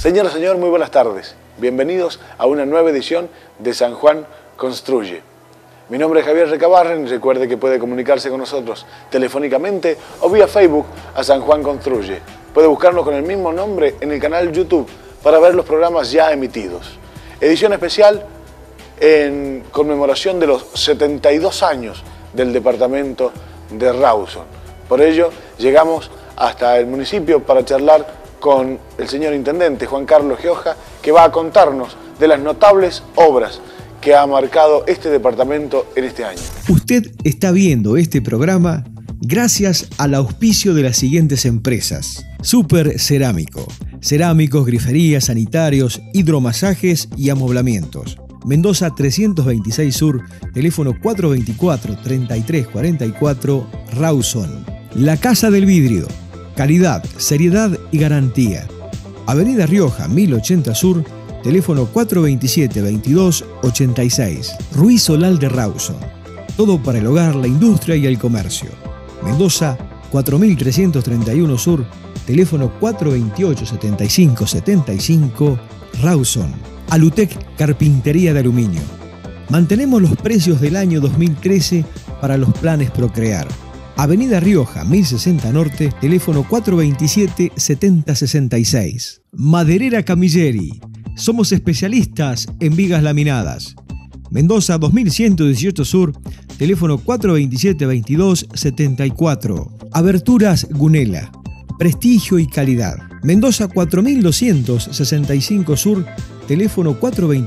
Señora, señor, muy buenas tardes. Bienvenidos a una nueva edición de San Juan Construye. Mi nombre es Javier Recabarren y recuerde que puede comunicarse con nosotros telefónicamente o vía Facebook a San Juan Construye. Puede buscarnos con el mismo nombre en el canal YouTube para ver los programas ya emitidos. Edición especial en conmemoración de los 72 años del departamento de Rawson. Por ello, llegamos hasta el municipio para charlar con el señor intendente Juan Carlos Gioja, que va a contarnos de las notables obras que ha marcado este departamento en este año. Usted está viendo este programa gracias al auspicio de las siguientes empresas: Super Cerámico, cerámicos, griferías, sanitarios, hidromasajes y amoblamientos. Mendoza 326 Sur, teléfono 424-3344, Rawson. La Casa del Vidrio, calidad, seriedad y garantía. Avenida Rioja 1080 Sur, teléfono 427-2286. Ruiz Solal de Rawson. Todo para el hogar, la industria y el comercio. Mendoza 4331 Sur, teléfono 428-7575, Rawson. Alutec Carpintería de Aluminio. Mantenemos los precios del año 2013 para los planes Procrear. Avenida Rioja 1060 Norte, teléfono 427-7066. Maderera Camilleri. Somos especialistas en vigas laminadas. Mendoza 2118 Sur, teléfono 427-2274. Aberturas Gunela. Prestigio y calidad. Mendoza 4265 Sur, teléfono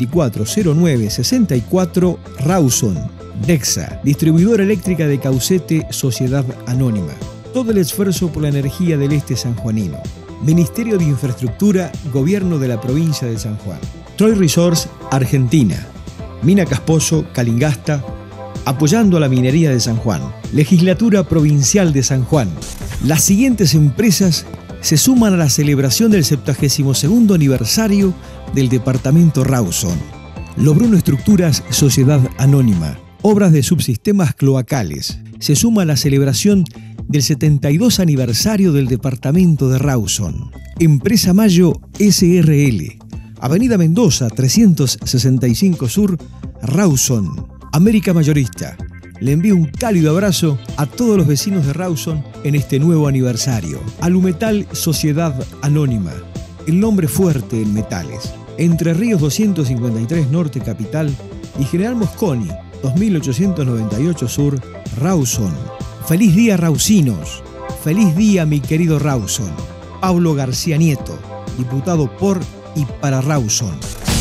424-0964, Rawson. Dexa, distribuidora eléctrica de Caucete, Sociedad Anónima. Todo el esfuerzo por la energía del este sanjuanino. Ministerio de Infraestructura, Gobierno de la Provincia de San Juan. Troy Resource, Argentina. Mina Casposo, Calingasta, apoyando a la minería de San Juan. Legislatura Provincial de San Juan. Las siguientes empresas se suman a la celebración del 72º aniversario del departamento Rawson. Lobruno Estructuras, Sociedad Anónima. Obras de subsistemas cloacales. Se suma a la celebración del 72 aniversario del departamento de Rawson. Empresa Mayo SRL. Avenida Mendoza 365 Sur, Rawson. América Mayorista. Le envío un cálido abrazo a todos los vecinos de Rawson en este nuevo aniversario. Alumetal Sociedad Anónima. El nombre fuerte en metales. Entre Ríos 253 Norte Capital y General Mosconi 2898 Sur, Rawson. Feliz día, Rawsinos. Feliz día, mi querido Rawson. Pablo García Nieto, diputado por y para Rawson.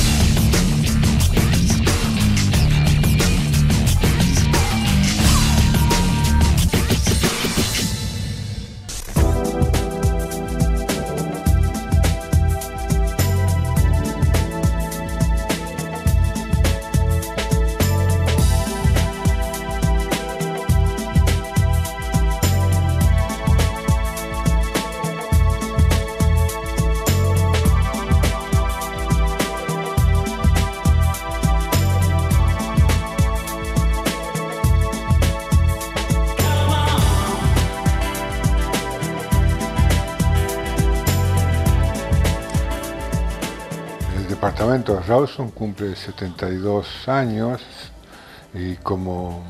El departamento de Rawson cumple 72 años y como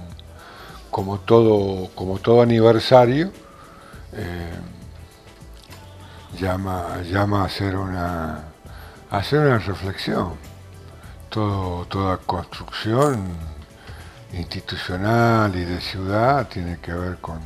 todo aniversario llama a hacer una reflexión. Toda construcción institucional y de ciudad tiene que ver con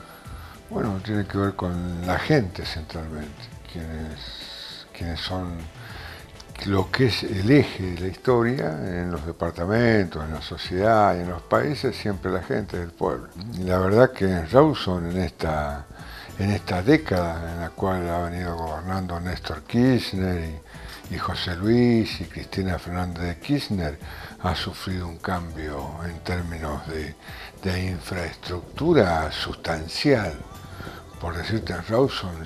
la gente centralmente, quienes son lo que es el eje de la historia en los departamentos, en la sociedad y en los países, siempre la gente del pueblo. Y la verdad que en Rawson, en esta década en la cual ha venido gobernando Néstor Kirchner y José Luis y Cristina Fernández de Kirchner, ha sufrido un cambio en términos de infraestructura sustancial. Por decirte, en Rawson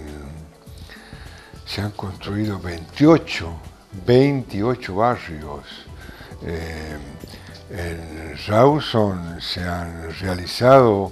se han construido 28 barrios. En Rawson se han realizado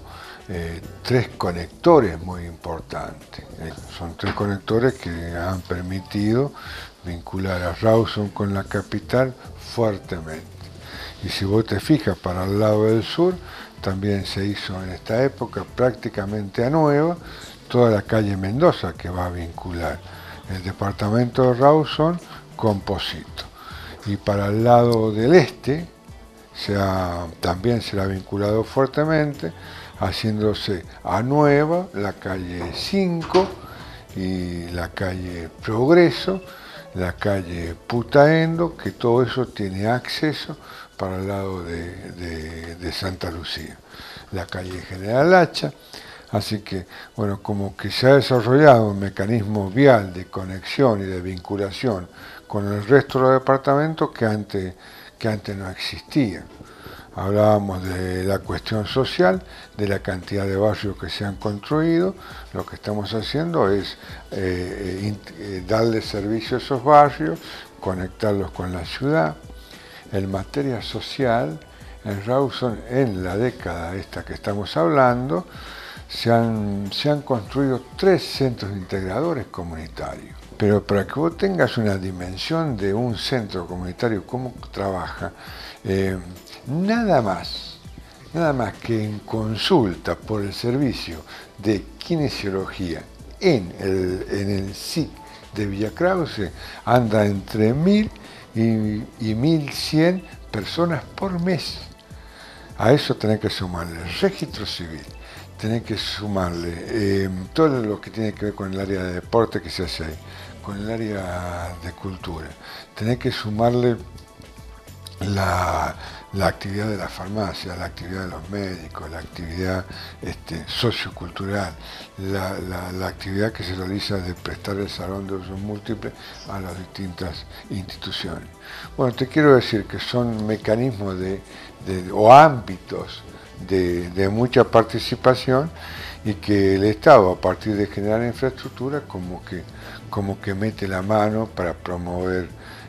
tres conectores muy importantes. Son tres conectores que han permitido vincular a Rawson con la capital fuertemente. Y si vos te fijas para el lado del sur, también se hizo en esta época prácticamente a nuevo toda la calle Mendoza, que va a vincular el departamento de Rawson con Posito. Y para el lado del este también se ha vinculado fuertemente, haciéndose a nueva la calle 5 y la calle Progreso, la calle Putaendo, que todo eso tiene acceso para el lado de Santa Lucía, la calle General Hacha. Así que, bueno, como que se ha desarrollado un mecanismo vial de conexión y de vinculación con el resto de los departamentos que antes no existía. Hablábamos de la cuestión social, de la cantidad de barrios que se han construido. Lo que estamos haciendo es darle servicio a esos barrios, conectarlos con la ciudad. En materia social, en Rawson, en la década esta que estamos hablando, se han construido 3 centros integradores comunitarios. Pero para que vos tengas una dimensión de un centro comunitario, cómo trabaja, nada más que en consulta por el servicio de kinesiología en el SIC de Villa Krause, anda entre 1000 y 1100 personas por mes. A eso tenés que sumarle el registro civil, tenés que sumarle todo lo que tiene que ver con el área de deporte que se hace ahí, con el área de cultura, tenés que sumarle la actividad de la farmacia, la actividad de los médicos, la actividad sociocultural, la actividad que se realiza de prestar el salón de usos múltiples a las distintas instituciones. Bueno, te quiero decir que son mecanismos o ámbitos de mucha participación y que el Estado, a partir de generar infraestructura, como que mete la mano para promover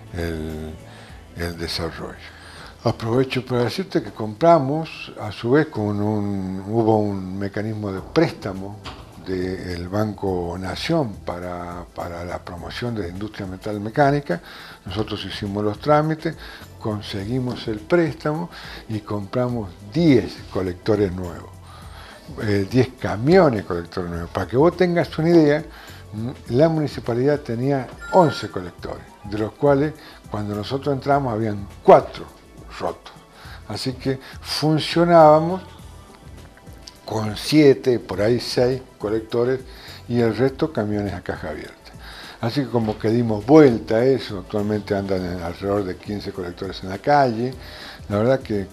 el desarrollo. Aprovecho para decirte que compramos, a su vez, hubo un mecanismo de préstamo del Banco Nación para la promoción de la industria metalmecánica. Nosotros hicimos los trámites, conseguimos el préstamo y compramos 10 colectores nuevos, 10 camiones colectores nuevos. Para que vos tengas una idea, la municipalidad tenía 11 colectores, de los cuales cuando nosotros entramos habían 4 rotos. Así que funcionábamos con 7, por ahí 6 colectores y el resto camiones a caja abierta. Así que como que dimos vuelta a eso, actualmente andan alrededor de 15 colectores en la calle. La verdad que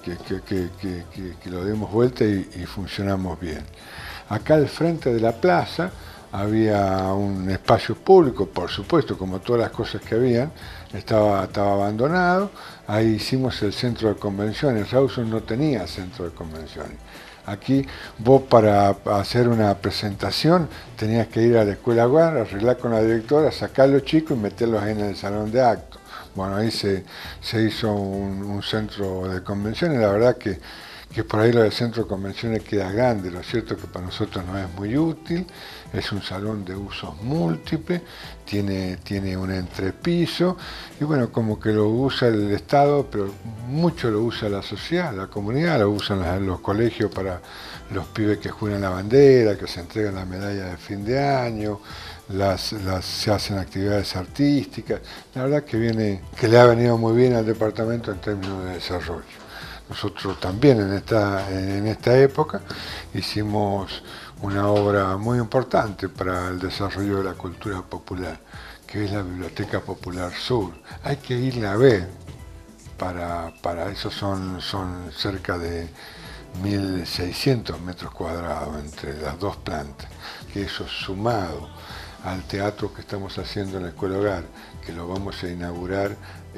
lo dimos vuelta y funcionamos bien. Acá al frente de la plaza había un espacio público, por supuesto, como todas las cosas que habían, estaba abandonado. Ahí hicimos el centro de convenciones. Rawson no tenía centro de convenciones. Aquí vos para hacer una presentación tenías que ir a la escuela Guar, arreglar con la directora, sacar a los chicos y meterlos en el salón de actos. Bueno, ahí se hizo un centro de convenciones. La verdad que por ahí lo del centro de convenciones queda grande. Lo cierto es que para nosotros no es muy útil. Es un salón de usos múltiples, tiene un entrepiso y bueno, como que lo usa el Estado, pero mucho lo usa la sociedad, la comunidad, lo usan los colegios para los pibes que juegan la bandera, que se entregan la medalla de fin de año, se hacen actividades artísticas. La verdad que le ha venido muy bien al departamento en términos de desarrollo. Nosotros también en esta época hicimos una obra muy importante para el desarrollo de la cultura popular, que es la Biblioteca Popular Sur. Hay que irla a ver, para eso son cerca de 1.600 metros cuadrados entre las dos plantas, que eso sumado al teatro que estamos haciendo en la Escuela Hogar, que lo vamos a inaugurar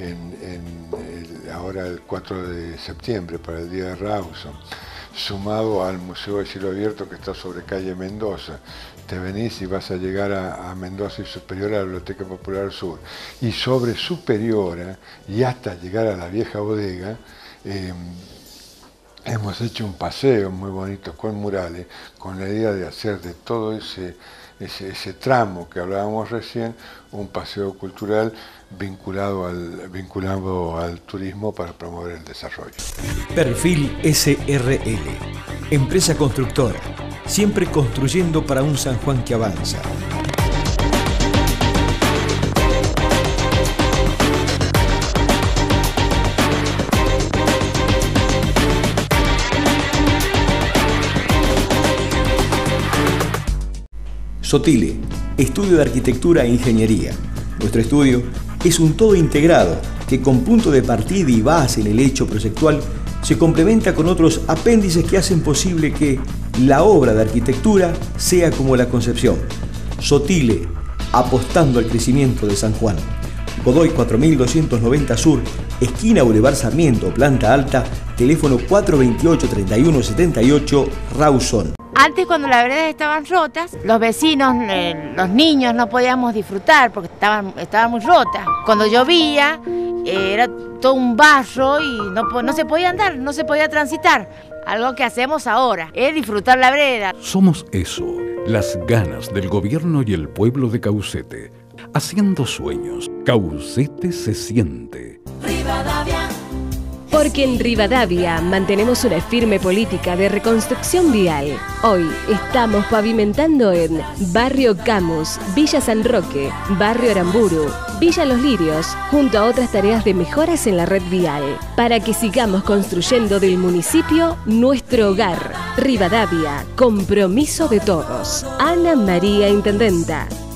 ahora el 4 de septiembre para el Día de Rawson, sumado al Museo de Cielo Abierto que está sobre calle Mendoza. Te venís y vas a llegar a Mendoza y superior a la Biblioteca Popular Sur. Y sobre superiora y hasta llegar a la vieja bodega, hemos hecho un paseo muy bonito con murales, con la idea de hacer de todo ese tramo que hablábamos recién, un paseo cultural vinculado al turismo para promover el desarrollo. Perfil SRL, empresa constructora, siempre construyendo para un San Juan que avanza. Sotile, estudio de arquitectura e ingeniería. Nuestro estudio es un todo integrado que con punto de partida y base en el hecho proyectual se complementa con otros apéndices que hacen posible que la obra de arquitectura sea como la concepción. Sotile, apostando al crecimiento de San Juan. Godoy 4290 Sur, esquina Boulevard Sarmiento, planta alta, teléfono 428-3178, Rawson. Antes, cuando las veredas estaban rotas, los vecinos, los niños no podíamos disfrutar porque estaban muy rotas. Cuando llovía, era todo un barro y no se podía andar, no se podía transitar. Algo que hacemos ahora es disfrutar la vereda. Somos eso, las ganas del gobierno y el pueblo de Caucete. Haciendo sueños, Caucete se siente. Rivadavia. Porque en Rivadavia mantenemos una firme política de reconstrucción vial. Hoy estamos pavimentando en Barrio Camus, Villa San Roque, Barrio Aramburu, Villa Los Lirios, junto a otras tareas de mejoras en la red vial, para que sigamos construyendo del municipio nuestro hogar. Rivadavia, compromiso de todos. Ana María Intendenta.